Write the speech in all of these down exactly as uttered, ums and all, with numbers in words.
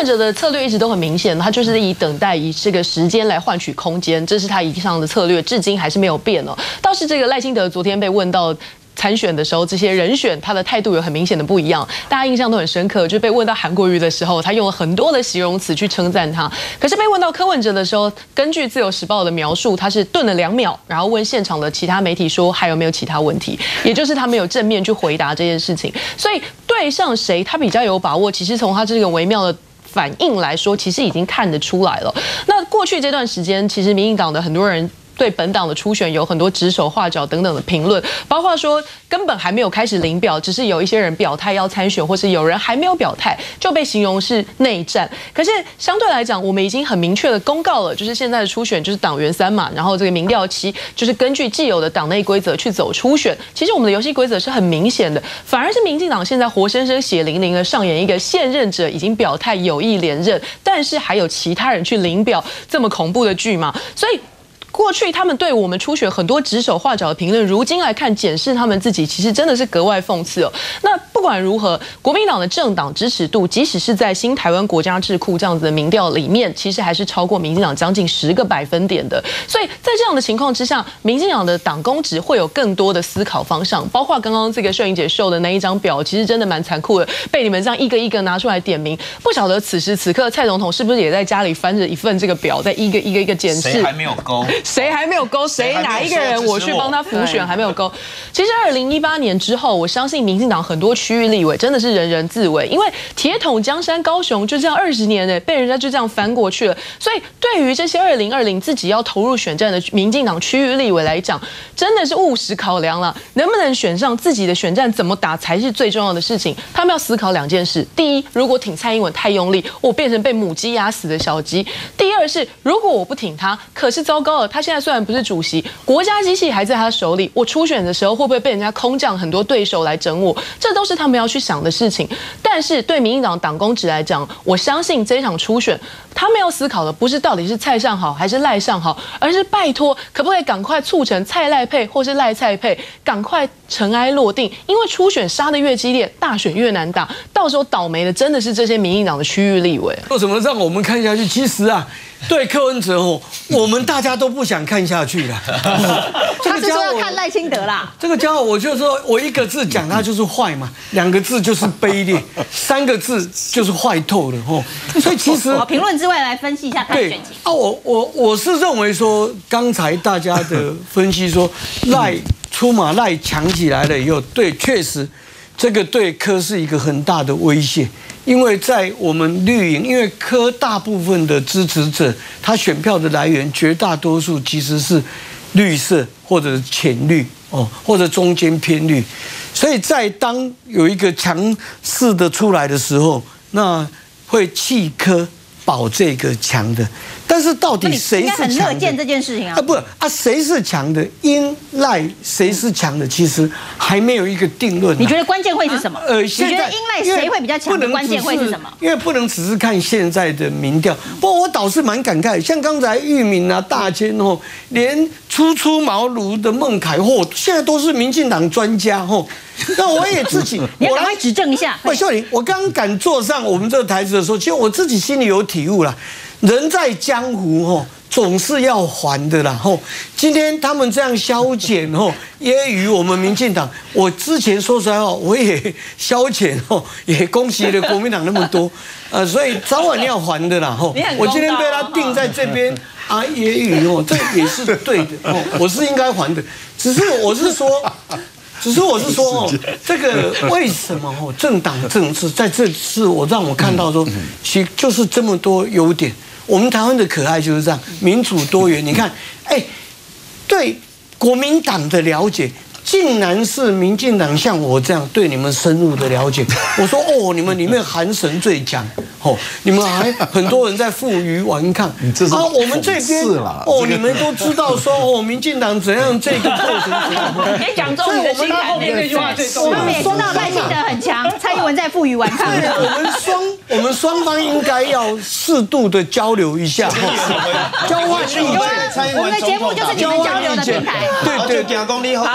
文哲的策略一直都很明显，他就是以等待、以这个时间来换取空间，这是他以上的策略，至今还是没有变哦。倒是这个赖清德昨天被问到参选的时候，这些人选他的态度有很明显的不一样，大家印象都很深刻。就被问到韩国瑜的时候，他用了很多的形容词去称赞他；可是被问到柯文哲的时候，根据自由时报的描述，他是顿了两秒，然后问现场的其他媒体说还有没有其他问题，也就是他没有正面去回答这件事情。所以对上谁他比较有把握，其实从他这个微妙的反应来说，其实已经看得出来了。那过去这段时间，其实民进党的很多人对本党的初选有很多指手画脚等等的评论，包括说根本还没有开始领表，只是有一些人表态要参选，或是有人还没有表态，就被形容是内战。可是相对来讲，我们已经很明确的公告了，就是现在的初选就是党员三嘛，然后这个民调期就是根据既有的党内规则去走初选。其实我们的游戏规则是很明显的，反而是民进党现在活生生血淋淋的上演一个现任者已经表态有意连任，但是还有其他人去领表这么恐怖的剧嘛？所以过去他们对我们初选很多指手画脚的评论，如今来看检视他们自己，其实真的是格外讽刺哦。那不管如何，国民党的政党支持度，即使是在新台湾国家智库这样子的民调里面，其实还是超过民进党将近十个百分点的。所以在这样的情况之下，民进党的党公职会有更多的思考方向，包括刚刚这个秀莹姐秀的那一张表，其实真的蛮残酷的，被你们这样一个一个拿出来点名。不晓得此时此刻蔡总统是不是也在家里翻着一份这个表，在一个一个一个检视？ 谁还没有勾？ 谁还没有勾？谁哪一个人我去帮他辅选还没有勾？其实二零一八年之后，我相信民进党很多区域立委真的是人人自危，因为铁桶江山高雄就这样二十年呢，被人家就这样翻过去了。所以对于这些二零二零自己要投入选战的民进党区域立委来讲，真的是务实考量了，能不能选上自己的选战怎么打才是最重要的事情。他们要思考两件事：第一，如果挺蔡英文太用力，我变成被母鸡压死的小鸡；第二是，如果我不挺他，可是糟糕了，他现在虽然不是主席，国家机器还在他手里，我初选的时候会不会被人家空降很多对手来整我？这都是他们要去想的事情。但是对民进党党公职来讲，我相信这一场初选，他们要思考的不是到底是蔡上好还是赖上好，而是拜托可不可以赶快促成蔡赖配或是赖蔡配，赶快尘埃落定。因为初选杀得越激烈，大选越难打，到时候倒霉的真的是这些民进党的区域立委。 为什么让我们看下去？其实啊，对柯文哲哦，我们大家都不想看下去了。 他是说要看赖清德啦。 这个家伙，我就说我一个字讲他就是坏嘛，两个字就是卑劣，三个字就是坏透了哦。所以其实评论之外来分析一下他的选情啊，我我我是认为说，刚才大家的分析说赖出马赖强起来了以后，对，确实这个对柯是一个很大的威胁。因为在我们绿营，因为柯大部分的支持者，他选票的来源绝大多数其实是绿色或者浅绿哦，或者中间偏绿，所以在当有一个强势的出来的时候，那会弃柯保这个强的。但是到底谁是强的？ 应该很乐见这件事情啊！ 啊不啊，谁是强的？英赖谁是强的？其实还没有一个定论、啊。 你觉得关键会是什么？ 呃， 你觉得英赖谁会比较强的关键会是什么？ 因为不能只是看现在的民调。不过我倒是蛮感慨，像刚才玉敏啊、大千哦，连初出茅庐的孟凯或现在都是民进党专家哦。那我也自己， 你要赶快指正一下。 喂，秀玲，我刚敢坐上我们这个台子的时候，其实我自己心里有体悟啦。人在江湖吼，总是要还的啦吼。今天他们这样消遣吼，揶揄我们民进党。我之前说实在话，我也消遣吼，也恭喜了国民党那么多，呃，所以早晚要还的啦吼。我今天被他定在这边啊，揶揄哦，这也是对的哦，我是应该还的。只是我是说。只是我是说哦，这个为什么哦，政党政治在这次我让我看到说，其实就是这么多优点。我们台湾的可爱就是这样，民主多元。你看，哎，对国民党的了解，竟然是民进党像我这样对你们深入的了解。我说哦，你们里面韩神最强，哦，你们还很多人在负隅顽抗。啊，我们这边哦，你们都知道说哦，民进党怎样这个过程怎样。 别讲中你的心坎里。我们也说到赖清德很强，蔡英文在负隅顽抗。 对，我们双我们双方应该要适度的交流一下，交换意见。 我们的节目就是你们交流的平台。 对对，讲公你邓启宏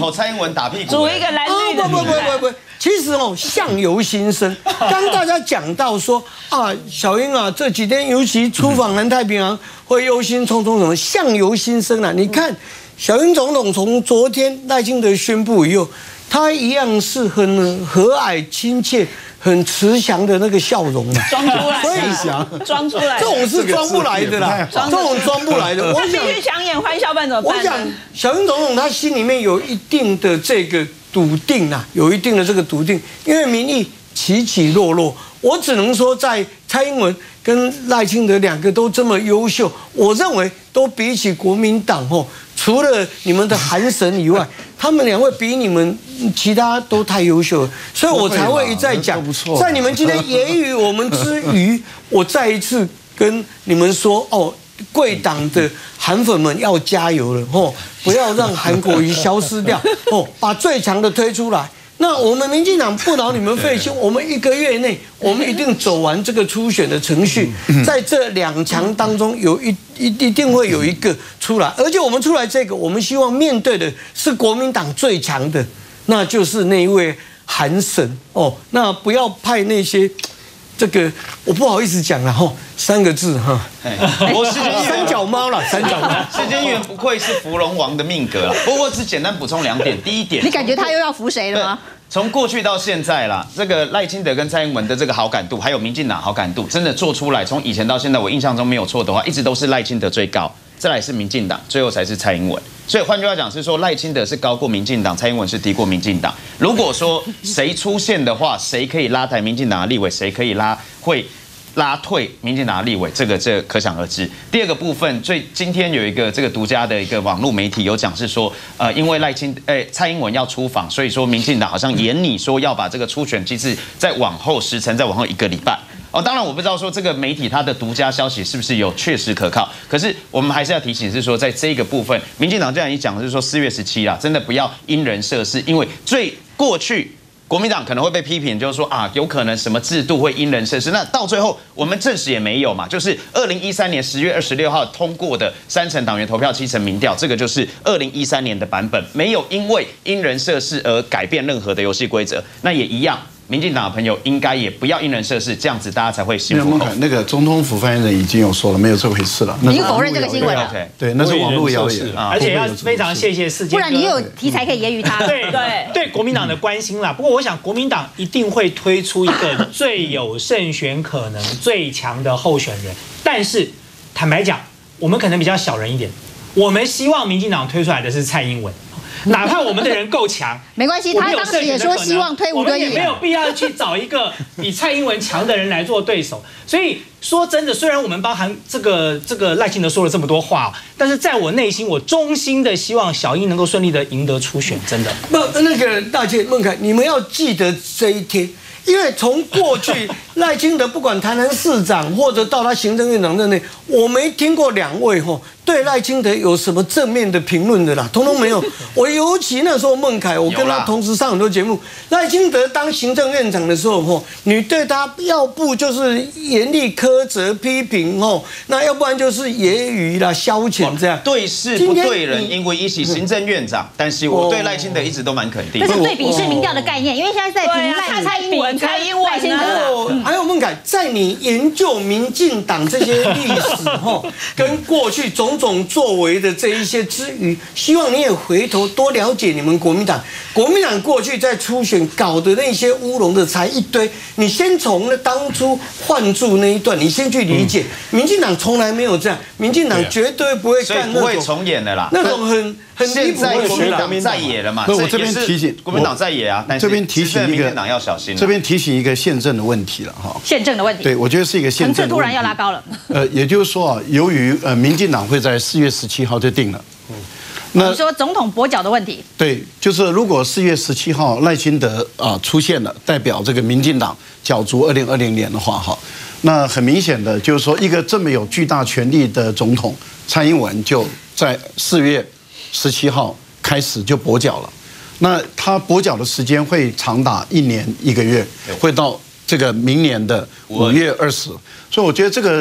投蔡英文打屁股， 组一个蓝绿的。 不不不不不，其实哦，相由心生。当大家讲到说啊，小英啊，这几天尤其出访南太平洋，会忧心忡忡什么，相由心生啊。你看，小英总统从昨天赖清德宣布以后，他一样是很和蔼亲切。很慈祥的那个笑容嘛， 装出来， 所以装出来， 这种是装不来的啦，这种装不来的。我想必须强颜欢笑，办怎么办？ 我想小英总统他心里面有一定的这个笃定啊，有一定的这个笃定，因为民意起起落落，我只能说在蔡英文跟赖清德两个都这么优秀，我认为都比起国民党哦，除了你们的韩神以外。他们两位比你们其他都太优秀了，所以我才会一再讲，在你们今天揶揄我们之余，我再一次跟你们说哦，贵党的韩粉们要加油了哦，不要让韩国瑜消失掉哦，把最强的推出来。那我们民进党不劳你们费心，我们一个月内，我们一定走完这个初选的程序，在这两强当中有一一一定会有一个出来，而且我们出来这个，我们希望面对的是国民党最强的，那就是那一位韩神哦，那不要派那些。这个我不好意思讲了哈，三个字哈， 我是三脚猫了，三脚猫。 世间元不愧是芙蓉王的命格了。不过只简单补充两点，第一点， 你感觉他又要服谁了吗？ 从过去到现在啦，这个赖清德跟蔡英文的这个好感度，还有民进党好感度，真的做出来，从以前到现在，我印象中没有错的话，一直都是赖清德最高，再来是民进党，最后才是蔡英文。所以换句话讲是说，赖清德是高过民进党，蔡英文是低过民进党。如果说谁出现的话，谁可以拉抬民进党的立委，谁可以拉会拉退民进党的立委，这个这可想而知。第二个部分，最今天有一个这个独家的一个网络媒体有讲是说，呃，因为赖清诶、欸、蔡英文要出访，所以说民进党好像严拟说要把这个初选机制再往后时程，再往后一个礼拜。哦，当然我不知道说这个媒体它的独家消息是不是有确实可靠，可是我们还是要提醒是说，在这个部分，民进党这样一讲的是说四月十七啦，真的不要因人设事，因为最过去国民党可能会被批评，就是说啊，有可能什么制度会因人设事，那到最后我们证实也没有嘛，就是二零一三年十月二十六号通过的三成党员投票七成民调，这个就是二零一三年的版本，没有因为因人设事而改变任何的游戏规则，那也一样。民进党的朋友应该也不要因人设事，这样子大家才会心服口服。 那个总统府发言人已经有说了，没有这回事了。 已经否认这个新闻了。 对，那是网络谣言。 而且要非常谢谢世界， 不然你有题材可以揶揄他。 对对对，国民党的关心啦。不过我想，国民党一定会推出一个最有胜选可能、最强的候选人。但是坦白讲，我们可能比较小人一点，我们希望民进党推出来的是蔡英文。哪怕我们的人够强， 没关系，他当时也说希望推吴敦义， 我们也没有必要去找一个比蔡英文强的人来做对手。所以说真的，虽然我们包含这个这个赖清德说了这么多话，但是在我内心，我衷心的希望小英能够顺利的赢得初选，真的。 不，那个大姐孟凯，你们要记得这一天。因为从过去赖清德不管台南市长或者到他行政院长任内，我没听过两位吼对赖清德有什么正面的评论的啦，通通没有。我尤其那时候孟凯，我跟他同时上很多节目。赖清德当行政院长的时候吼，你对他要不就是严厉苛责批评吼，那要不然就是揶揄啦、消遣这样。 对事不对人，因为一起行政院长，但是我对赖清德一直都蛮肯定。 这是对比式民调的概念，因为现在在评赖蔡英文。 蔡英文呢？ 还有孟凯，在你研究民进党这些历史哈，跟过去种种作为的这一些之余，希望你也回头多了解你们国民党。国民党过去在初选搞的那些乌龙的才一堆，你先从那当初换柱那一段，你先去理解。民进党从来没有这样，民进党绝对不会干那种不会重演的啦， 那种很。 现在国民党在野了嘛？ 那我这边提醒国民党在野啊，但是这边提醒一个民进党要小心。 这边提醒一个宪政的问题了哈。 宪政的问题。 对，我觉得是一个宪政。层次突然要拉高了。 呃，也就是说啊，由于呃民进党会在四月十七号就定了。嗯。 那你说总统跛脚的问题？ 对，就是如果四月十七号赖清德啊出现了，代表这个民进党角逐二零二零年的话哈，那很明显的就是说，一个这么有巨大权力的总统蔡英文就在四月十七号。开始就跛脚了，那他跛脚的时间会长达一年一个月，会到这个明年的五月二十，所以我觉得这个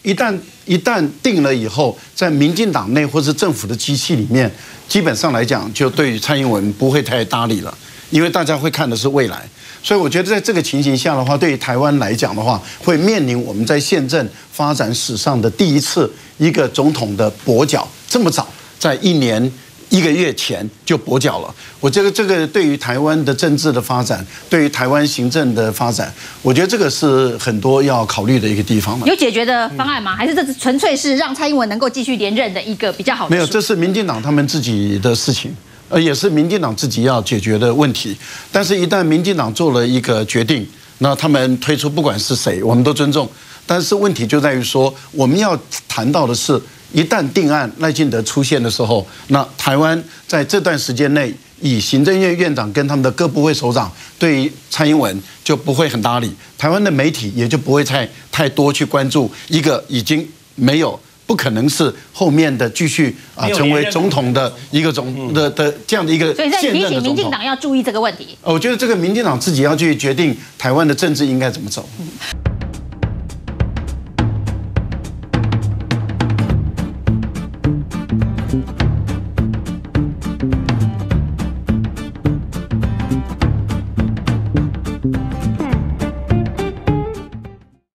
一旦一旦定了以后，在民进党内或是政府的机器里面，基本上来讲，就对于蔡英文不会太搭理了，因为大家会看的是未来。所以我觉得在这个情形下的话，对于台湾来讲的话，会面临我们在宪政发展史上的第一次一个总统的跛脚，这么早，在一年一个月前就跛脚了。我觉得这个对于台湾的政治的发展，对于台湾行政的发展，我觉得这个是很多要考虑的一个地方了。 有解决的方案吗？还是这纯粹是让蔡英文能够继续连任的一个比较好的？ 没有，这是民进党他们自己的事情。呃，也是民进党自己要解决的问题。但是，一旦民进党做了一个决定，那他们推出不管是谁，我们都尊重。但是问题就在于说，我们要谈到的是，一旦定案赖清德出现的时候，那台湾在这段时间内，以行政院院长跟他们的各部会首长对于蔡英文就不会很搭理，台湾的媒体也就不会太太多去关注一个已经没有。不可能是后面的继续啊成为总统的一个总的的这样的一个现任的总统。所以在提醒民进党要注意这个问题。 我觉得这个民进党自己要去决定台湾的政治应该怎么走。嗯